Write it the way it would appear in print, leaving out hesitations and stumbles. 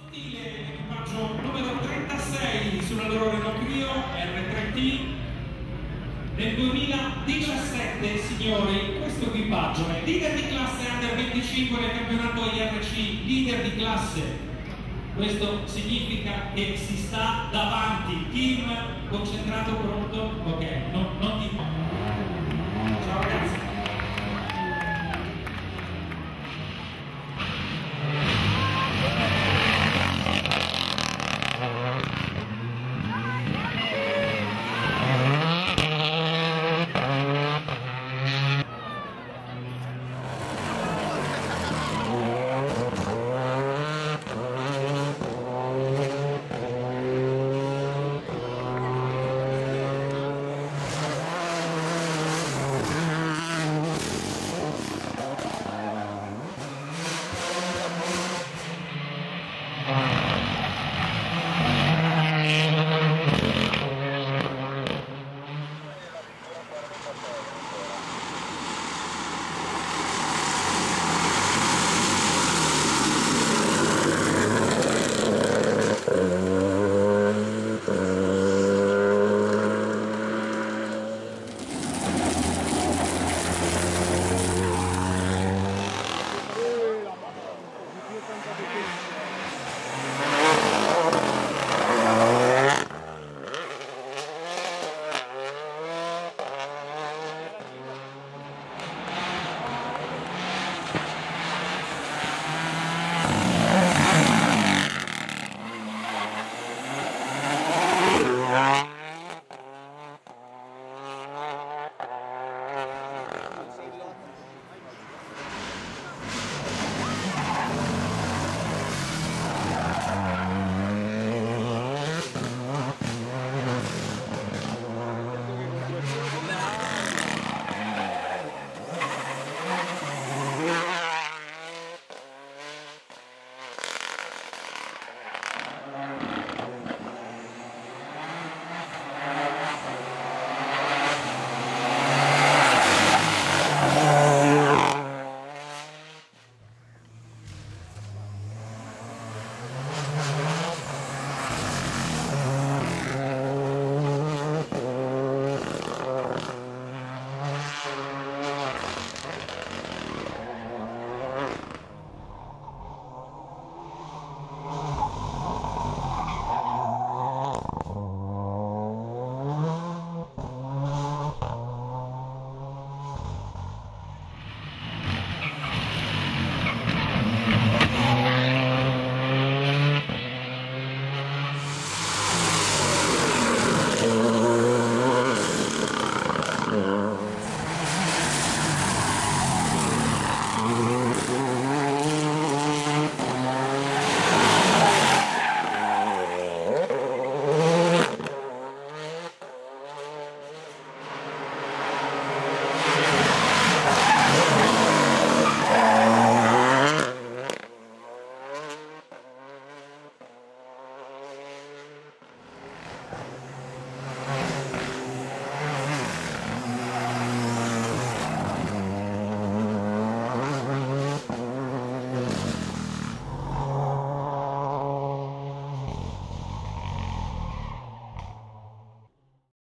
Stile equipaggio numero 36 sulla loro Renault Clio R3T. Nel 2017, signori, questo equipaggio è leader di classe Under 25 nel campionato IRC, leader di classe. Questo significa che si sta davanti, team concentrato, pronto? Ok, non ti... Ciao ragazzi.